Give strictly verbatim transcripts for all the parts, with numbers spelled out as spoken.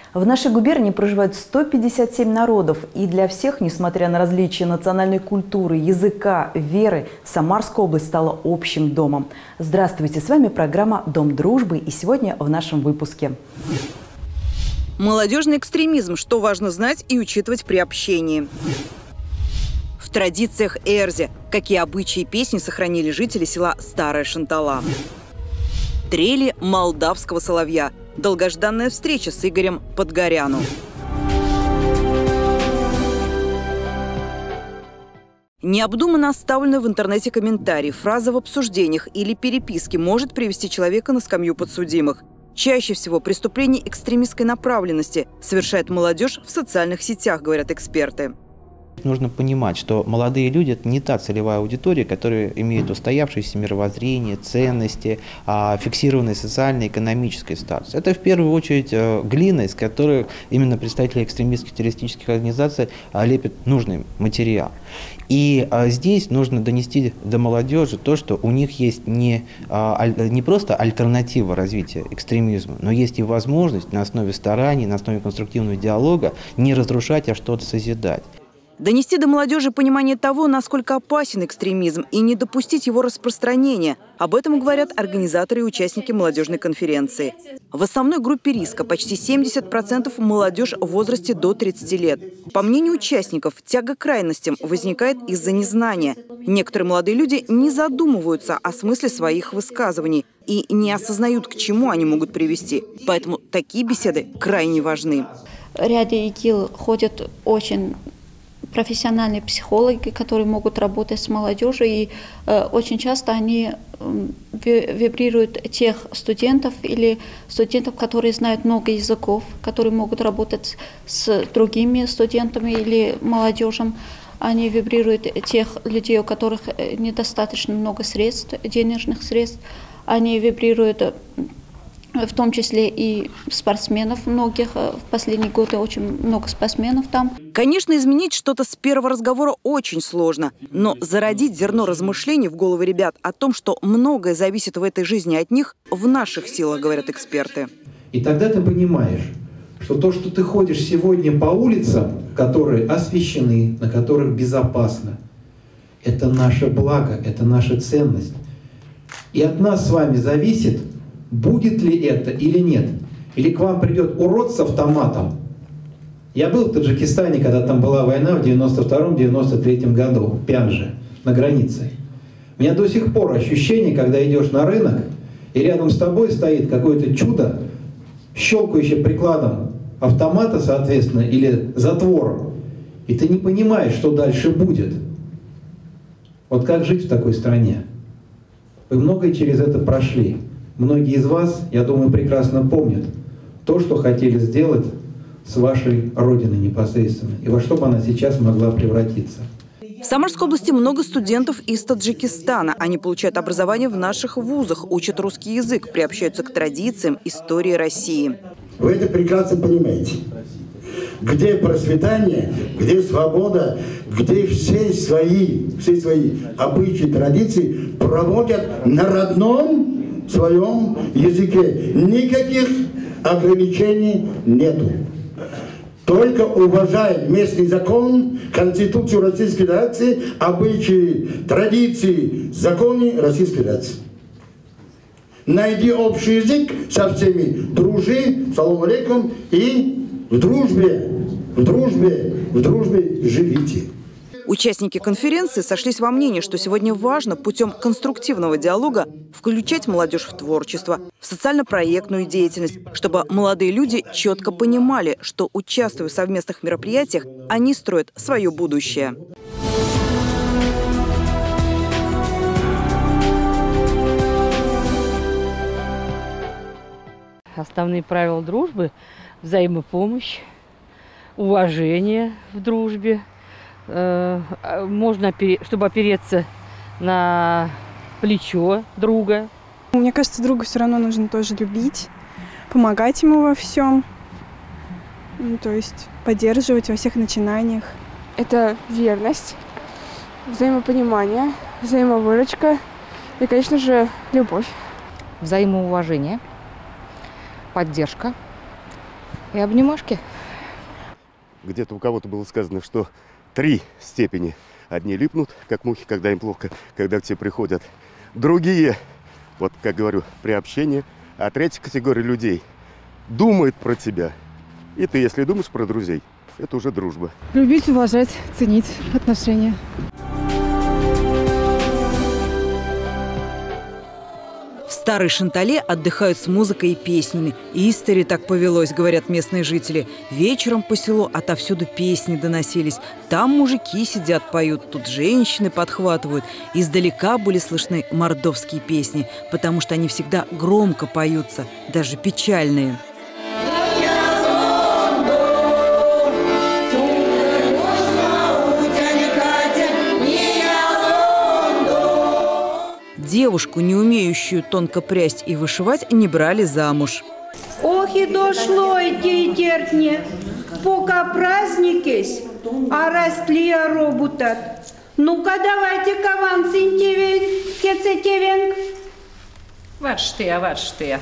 В нашей губернии проживает сто пятьдесят семь народов, и для всех, несмотря на различия национальной культуры, языка, веры, Самарская область стала общим домом. Здравствуйте, с вами программа «Дом дружбы», и сегодня в нашем выпуске. Молодежный экстремизм. Что важно знать и учитывать при общении. В традициях Эрзи. Какие обычаи и песни сохранили жители села Старая Шантала. Трели молдавского соловья. Долгожданная встреча с Игорем Подгоряну. Необдуманно оставленный в интернете комментарий, фраза в обсуждениях или переписке может привести человека на скамью подсудимых. Чаще всего преступления экстремистской направленности совершает молодежь в социальных сетях, говорят эксперты. Нужно понимать, что молодые люди – это не та целевая аудитория, которая имеет устоявшееся мировоззрение, ценности, фиксированный социально-экономический статус. Это в первую очередь глина, из которой именно представители экстремистских террористических организаций лепят нужный материал. И здесь нужно донести до молодежи то, что у них есть не, не просто альтернатива развития экстремизма, но есть и возможность на основе стараний, на основе конструктивного диалога не разрушать, а что-то созидать. Донести до молодежи понимание того, насколько опасен экстремизм, и не допустить его распространения. Об этом говорят организаторы и участники молодежной конференции. В основной группе риска почти семьдесят процентов молодежь в возрасте до тридцати лет. По мнению участников, тяга к крайностям возникает из-за незнания. Некоторые молодые люди не задумываются о смысле своих высказываний и не осознают, к чему они могут привести. Поэтому такие беседы крайне важны. В ряде ИГИЛ ходят очень профессиональные психологи, которые могут работать с молодежью, и э, очень часто они э, вибрируют тех студентов или студентов, которые знают много языков, которые могут работать с другими студентами или молодежью. Они вибрируют тех людей, у которых недостаточно много средств, денежных средств. Они вибрируют в том числе и спортсменов многих. В последние годы очень много спортсменов там. Конечно, изменить что-то с первого разговора очень сложно. Но зародить зерно размышлений в головы ребят о том, что многое зависит в этой жизни от них, в наших силах, говорят эксперты. И тогда ты понимаешь, что то, что ты ходишь сегодня по улицам, которые освещены, на которых безопасно, это наше благо, это наша ценность. И от нас с вами зависит, будет ли это или нет. Или к вам придет урод с автоматом. Я был в Таджикистане, когда там была война в девяносто втором — девяносто третьем году, в Пянже, на границе. У меня до сих пор ощущение, когда идешь на рынок, и рядом с тобой стоит какое-то чудо, щелкающее прикладом автомата, соответственно, или затвором. И ты не понимаешь, что дальше будет. Вот как жить в такой стране? Вы многое через это прошли. Многие из вас, я думаю, прекрасно помнят то, что хотели сделать с вашей родиной непосредственно, и во что бы она сейчас могла превратиться. В Самарской области много студентов из Таджикистана. Они получают образование в наших вузах, учат русский язык, приобщаются к традициям истории России. Вы это прекрасно понимаете. Где процветание, где свобода, где все свои, все свои обычаи, традиции проводят на родном в своем языке. Никаких ограничений нету. Только уважаем местный закон, Конституцию Российской Федерации, обычаи, традиции, законы Российской Федерации. Найди общий язык со всеми, дружи, салам алейкум, и в дружбе, в дружбе, в дружбе живите. Участники конференции сошлись во мнении, что сегодня важно путем конструктивного диалога включать молодежь в творчество, в социально-проектную деятельность, чтобы молодые люди четко понимали, что, участвуя в совместных мероприятиях, они строят свое будущее. Основные правила дружбы – взаимопомощь, уважение в дружбе. Можно, чтобы опереться на плечо друга. Мне кажется, друга все равно нужно тоже любить, помогать ему во всем, ну, то есть поддерживать во всех начинаниях. Это верность, взаимопонимание, взаимовыручка и, конечно же, любовь. Взаимоуважение, поддержка, И обнимашки. Где-то у кого-то было сказано, что три степени. Одни липнут, как мухи, когда им плохо, когда к тебе приходят. Другие, вот как говорю, при общении. А третья категория людей думает про тебя. И ты, если думаешь про друзей, это уже дружба. Любить, уважать, ценить отношения. В Старой Шантале отдыхают с музыкой и песнями. Истори так повелось, говорят местные жители. Вечером по селу отовсюду песни доносились. Там мужики сидят, поют, тут женщины подхватывают. Издалека были слышны мордовские песни, потому что они всегда громко поются, даже печальные. Девушку, не умеющую тонко прясть и вышивать, не брали замуж. Ох, и дошло идти терпне, пока праздникесь, а растли роботат. Ну-ка, давайте-ка вам синтивить, кецетевенг. Варштея, варштея.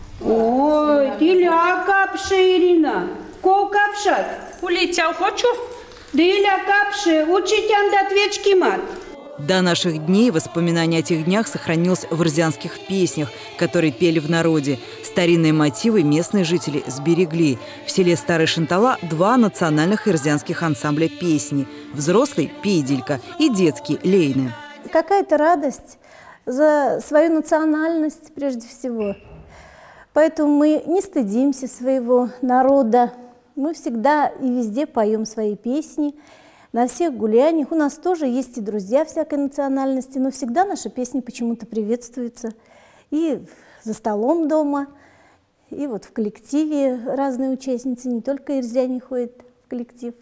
Ой, диля капше, Ирина. Ко капшат? Улетел хочу. Диля капше, учитян до твечки мат. До наших дней воспоминания о тех днях сохранилось в ирзианских песнях, которые пели в народе. Старинные мотивы местные жители сберегли. В селе Старая Шантала два национальных ирзианских ансамбля песни. Взрослый – пейделька и детский – лейны. Какая-то радость за свою национальность прежде всего. Поэтому мы не стыдимся своего народа. Мы всегда и везде поем свои песни. На всех гуляниях. У нас тоже есть и друзья всякой национальности, но всегда наши песни почему-то приветствуются. И за столом дома, и вот в коллективе разные участницы, не только ирзяне ходят в коллектив.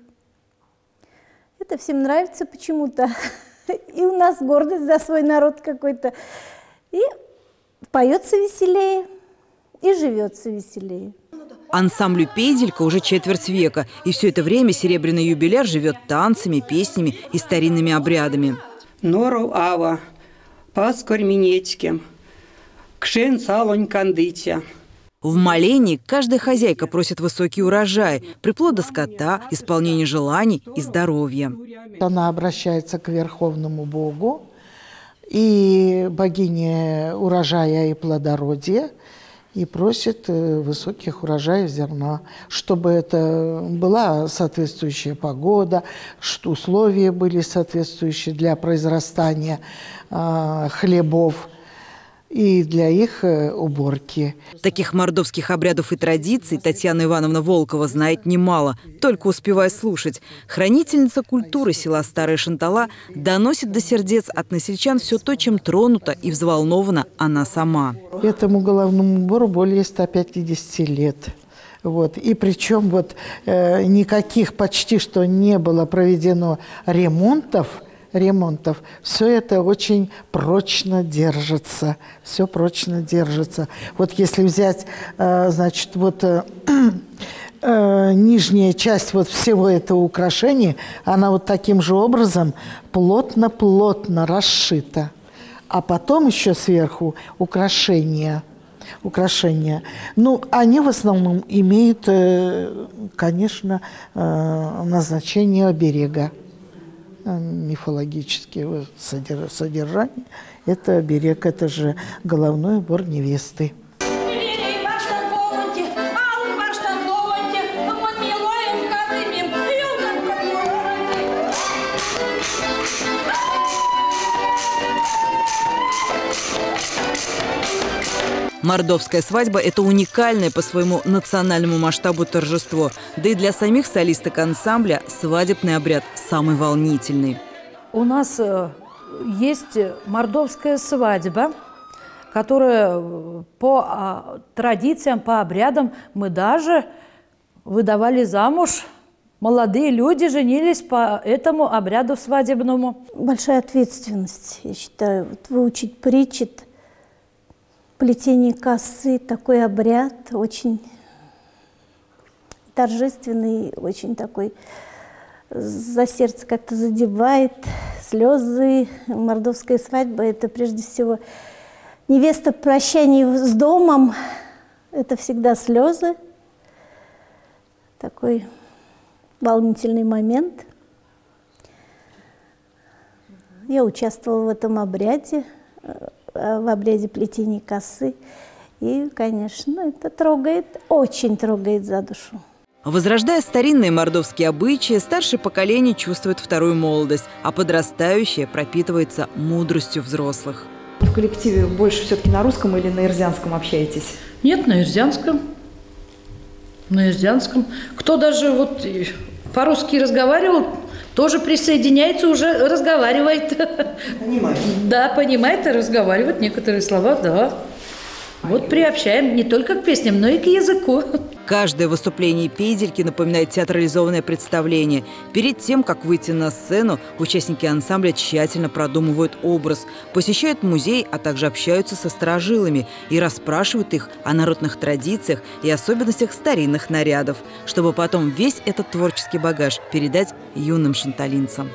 Это всем нравится почему-то. И у нас гордость за свой народ какой-то. И поется веселее, и живется веселее. Ансамблю «Пейделька» уже четверть века, и все это время серебряный юбиляр живет танцами, песнями и старинными обрядами. Нору ава, паскорь минечким, кшен салонь кандытя. В молении каждая хозяйка просит высокий урожай, приплода скота, исполнение желаний и здоровья. Она обращается к Верховному Богу и богине урожая и плодородия, и просит высоких урожаев зерна, чтобы это была соответствующая погода, что условия были соответствующие для произрастания э, хлебов и для их э, уборки. Таких мордовских обрядов и традиций Татьяна Ивановна Волкова знает немало, только успевая слушать. Хранительница культуры села Старая Шантала доносит до сердец односельчан все то, чем тронута и взволнована она сама. Этому головному убору более ста пятидесяти лет. Вот. И причем вот, э, никаких почти что не было проведено ремонтов, ремонтов, все это очень прочно держится, все прочно держится. Вот если взять, э, значит, вот э, э, нижняя часть вот всего этого украшения, она вот таким же образом плотно-плотно расшита. А потом еще сверху украшения. украшения. Ну, они в основном имеют, конечно, назначение оберега. Мифологические содержания. Это оберег, это же головной убор невесты. Мордовская свадьба – это уникальное по своему национальному масштабу торжество. Да и для самих солисток ансамбля свадебный обряд самый волнительный. У нас есть мордовская свадьба, которая по традициям, по обрядам мы даже выдавали замуж. Молодые люди женились по этому обряду свадебному. Большая ответственность, я считаю, вот выучить причет. Плетение косы, такой обряд, очень торжественный, очень такой, за сердце как-то задевает, слезы. Мордовская свадьба – это прежде всего невеста прощание с домом, это всегда слезы. такой волнительный момент. Я участвовала в этом обряде, в обряде плетения косы. И, конечно, это трогает, очень трогает за душу. Возрождая старинные мордовские обычаи, старшее поколение чувствует вторую молодость, а подрастающее пропитывается мудростью взрослых. В коллективе больше все-таки на русском или на ирзианском общаетесь? Нет, на ирзианском. На ирзианском. Кто даже вот по-русски разговаривал, тоже присоединяется, уже разговаривает. Понимает. Да, понимает и разговаривает некоторые слова, да. Вот приобщаем не только к песням, но и к языку. Каждое выступление пейдельки напоминает театрализованное представление. Перед тем, как выйти на сцену, участники ансамбля тщательно продумывают образ, посещают музей, а также общаются со старожилами и расспрашивают их о народных традициях и особенностях старинных нарядов, чтобы потом весь этот творческий багаж передать юным шанталинцам.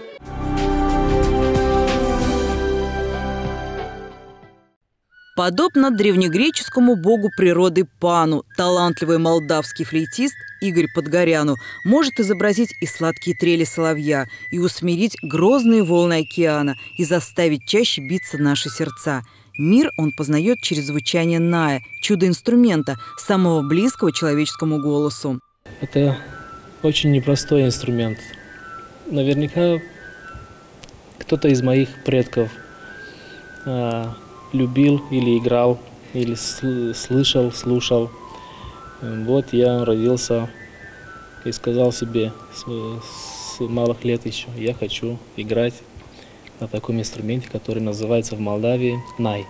Подобно древнегреческому богу природы Пану, талантливый молдавский флейтист Игорь Подгоряну может изобразить и сладкие трели соловья, и усмирить грозные волны океана, и заставить чаще биться наши сердца. Мир он познает через звучание ная, чудо-инструмента, самого близкого человеческому голосу. Это очень непростой инструмент. Наверняка кто-то из моих предков а, любил или играл, или слышал, слушал. Вот я родился и сказал себе с, с малых лет еще, я хочу играть на таком инструменте, который называется в Молдавии най.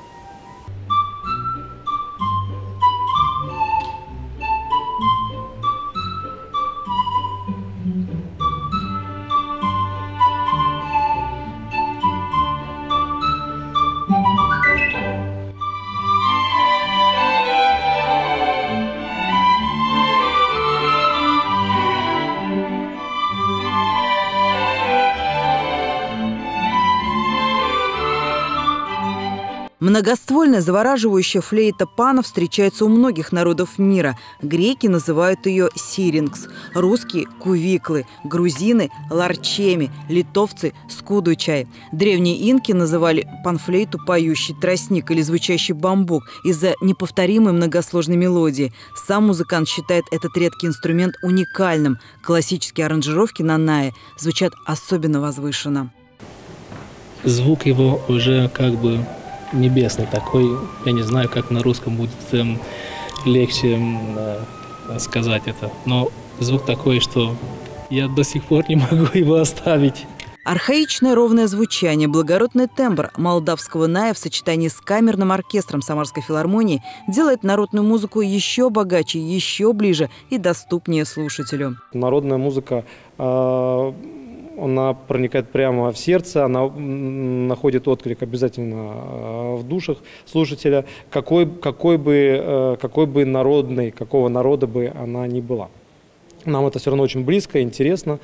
Многоствольная завораживающая флейта пана встречается у многих народов мира. Греки называют ее сирингс, русские – кувиклы, грузины – ларчеми, литовцы – скудучай. Древние инки называли панфлейту поющий тростник или звучащий бамбук из-за неповторимой многосложной мелодии. Сам музыкант считает этот редкий инструмент уникальным. Классические аранжировки на нае звучат особенно возвышенно. Звук его уже как бы небесный такой, я не знаю, как на русском будет эм, легче э, сказать это, но звук такой, что я до сих пор не могу его оставить. Архаичное ровное звучание, благородный тембр молдавского ная в сочетании с камерным оркестром Самарской филармонии делает народную музыку еще богаче, еще ближе и доступнее слушателю. Народная музыка э она проникает прямо в сердце, она находит отклик обязательно в душах слушателя, какой, какой, бы, какой бы народной, какого народа бы она ни была. Нам это все равно очень близко, интересно.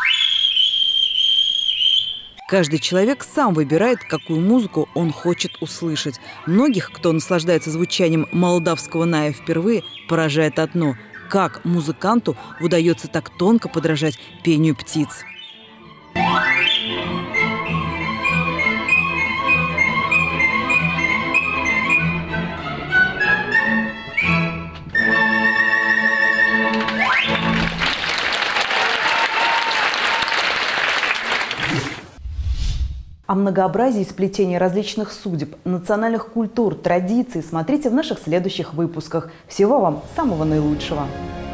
Каждый человек сам выбирает, какую музыку он хочет услышать. Многих, кто наслаждается звучанием молдавского ная впервые, поражает одно – как музыканту удается так тонко подражать пению птиц. О многообразии сплетения различных судеб, национальных культур, традиций смотрите в наших следующих выпусках. Всего вам самого наилучшего!